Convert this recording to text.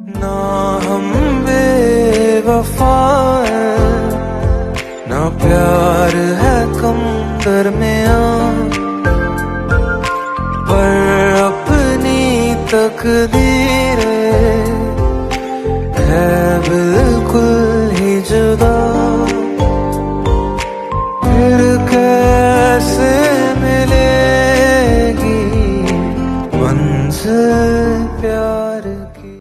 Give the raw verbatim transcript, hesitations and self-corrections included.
ना हम बेवफा हैं, ना प्यार है कम दरमियां, पर अपनी तकदीरें है बिल्कुल ही जुदा। फिर